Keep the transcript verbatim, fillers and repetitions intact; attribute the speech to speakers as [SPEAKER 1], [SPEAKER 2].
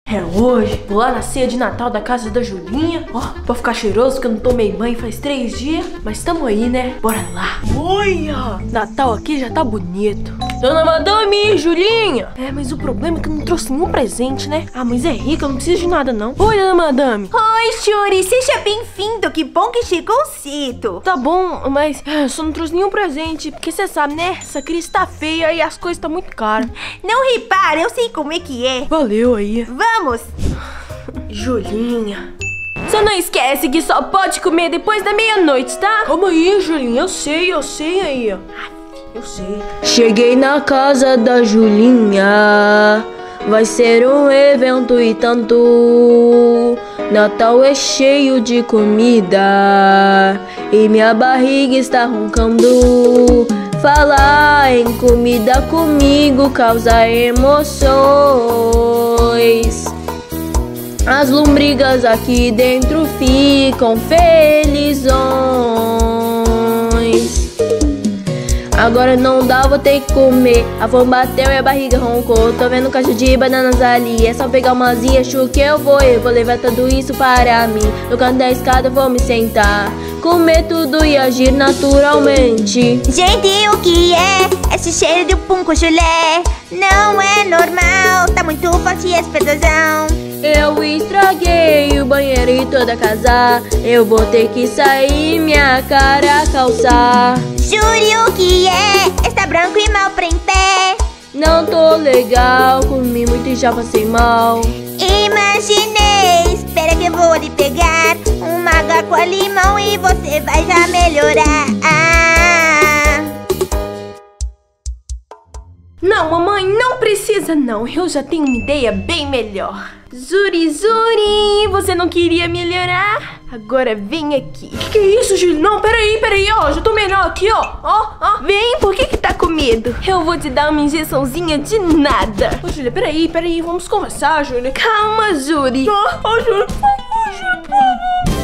[SPEAKER 1] É hoje, vou lá na ceia de Natal da casa da Julinha. Ó, pra ficar cheiroso, que eu não tomei banho faz três dias. Mas tamo aí, né? Bora lá. Olha, Natal aqui já tá bonito. Dona Madame, Julinha. É, mas o problema é que eu não trouxe nenhum presente, né? Ah, mas é rica, eu não preciso de nada, não. Oi, Dona Madame.
[SPEAKER 2] Oi, Shuri, seja bem-vindo. Que bom que chegou cedo.
[SPEAKER 1] Tá bom, mas é, eu só não trouxe nenhum presente. Porque você sabe, né? Essa crise tá feia e as coisas tá muito caras.
[SPEAKER 2] Não repara, eu sei como é que é.
[SPEAKER 1] Valeu aí.
[SPEAKER 2] Vamos.
[SPEAKER 1] Julinha, você não esquece que só pode comer depois da meia-noite, tá? Calma aí, Julinha, eu sei, eu sei aí, ó. Eu sei. Cheguei na casa da Julinha, vai ser um evento e tanto. Natal é cheio de comida e minha barriga está roncando. Falar em comida comigo causa emoções. As lombrigas aqui dentro ficam felizões. Agora não dá, vou ter que comer. A fome bateu e a barriga roncou. Tô vendo caixa de bananas ali. É só pegar umas e acho que eu vou. Eu vou levar tudo isso para mim. No canto da escada vou me sentar, comer tudo e agir naturalmente.
[SPEAKER 2] Gente, o que é esse cheiro de pum com chulé? Não é normal, tá muito forte essa explosão.
[SPEAKER 1] Eu estraguei o banheiro e toda a casa. Eu vou ter que sair, minha cara calçar.
[SPEAKER 2] Jure, o que é? Está branco e mal pra em pé.
[SPEAKER 1] Não tô legal, comi muito e já passei mal.
[SPEAKER 2] Imaginei, espera que eu vou lhe pegar uma água com limão e você vai já melhorar.
[SPEAKER 1] Não, mamãe, não precisa não. Eu já tenho uma ideia bem melhor. Zuri, Zuri, você não queria melhorar? Agora vem aqui. Que que é isso, Júlio? Não, peraí, peraí, ó. Já tô melhor aqui, ó. Ó, ó. Vem, por que que tá com medo? Eu vou te dar uma injeçãozinha de nada. Ô, Júlia, peraí, peraí. Vamos conversar, Júlia. Calma, Zuri. Ó, ó, Júlia, por favor, Júlia, por favor.